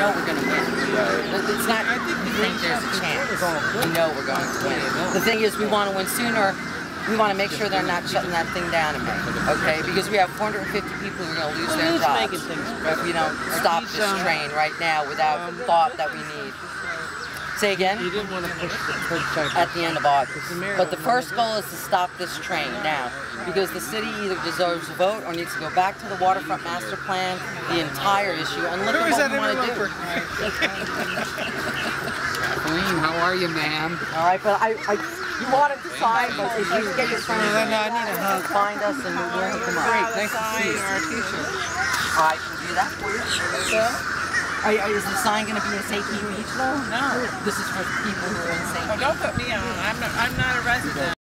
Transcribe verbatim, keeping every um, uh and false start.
know we're going to win. It's not, we think there's a chance. We know we're going to win. The thing is, we want to win sooner. We want to make sure they're not shutting that thing down in May, okay? Because we have four hundred fifty people who are going to lose their jobs if we don't stop this train right now without the thought that we need. Say again? You didn't want to push the prototype at the end of August. But the first goal is to stop this train now, because the city either deserves a vote or needs to go back to the waterfront master plan, the entire issue, and look at what we want to do. Kathleen, how are you, ma'am? All right, but I, I, you wanted to sign, but if you get your friends no, no, I need a hug. Find us and we'll hook them up. Great, nice to see you. All right, can we do that for you? Yeah. Are, are, is the sign going to be in Saint Pete Regional? No. This is for people who are in Saint Pete. Oh, don't put me on. I'm not, I'm not a resident.